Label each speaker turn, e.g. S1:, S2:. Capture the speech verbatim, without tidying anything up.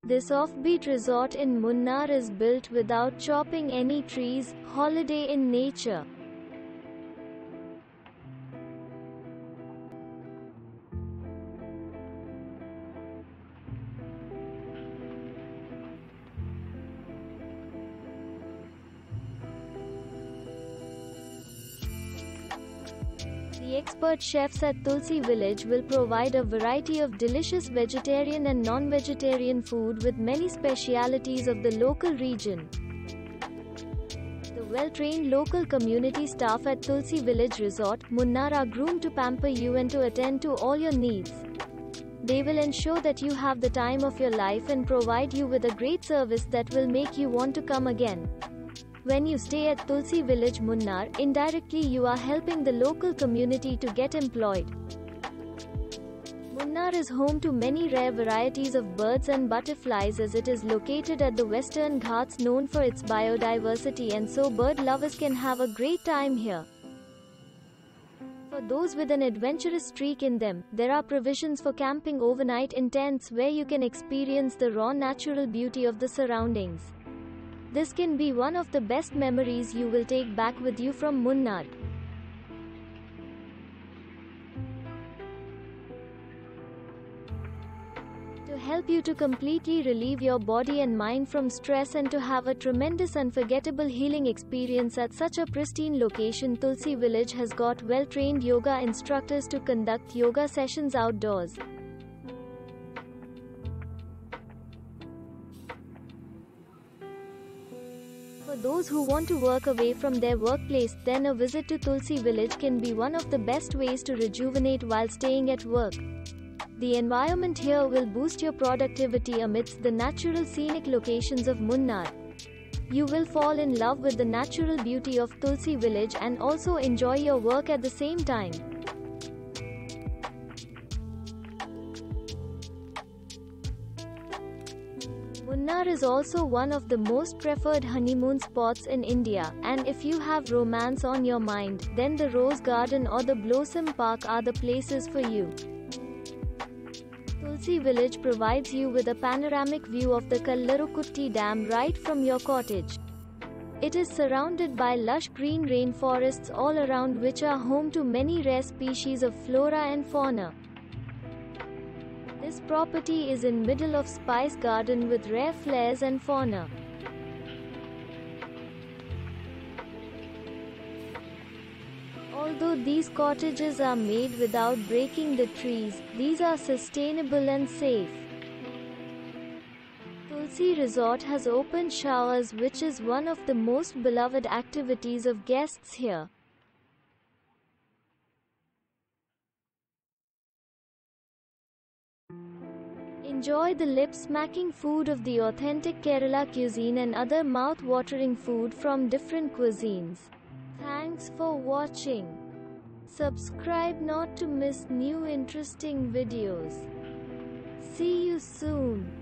S1: This offbeat resort in Munnar is built without chopping any trees, holiday in nature. The expert chefs at Tulsi Village will provide a variety of delicious vegetarian and non-vegetarian food with many specialities of the local region. The well-trained local community staff at Tulsi Village Resort, Munnar are groomed to pamper you and to attend to all your needs. They will ensure that you have the time of your life and provide you with a great service that will make you want to come again. When you stay at Tulsi Village Munnar, indirectly you are helping the local community to get employed. Munnar is home to many rare varieties of birds and butterflies as it is located at the Western Ghats known for its biodiversity, and so bird lovers can have a great time here. For those with an adventurous streak in them, there are provisions for camping overnight in tents where you can experience the raw natural beauty of the surroundings. This can be one of the best memories you will take back with you from Munnar. To help you to completely relieve your body and mind from stress and to have a tremendous unforgettable healing experience at such a pristine location, Tulsi Village has got well-trained yoga instructors to conduct yoga sessions outdoors. For those who want to work away from their workplace, then a visit to Tulsi Village can be one of the best ways to rejuvenate while staying at work. The environment here will boost your productivity amidst the natural scenic locations of Munnar. You will fall in love with the natural beauty of Tulsi Village and also enjoy your work at the same time. Munnar is also one of the most preferred honeymoon spots in India, and if you have romance on your mind, then the Rose Garden or the Blossom Park are the places for you. Tulsi Village provides you with a panoramic view of the Kallarukutty Dam right from your cottage. It is surrounded by lush green rainforests all around which are home to many rare species of flora and fauna. This property is in middle of Spice Garden with rare flowers and fauna. Although these cottages are made without breaking the trees, these are sustainable and safe. Tulsi Resort has open showers, which is one of the most beloved activities of guests here. Enjoy the lip-smacking food of the authentic Kerala cuisine and other mouth-watering food from different cuisines. Thanks for watching. Subscribe not to miss new interesting videos. See you soon.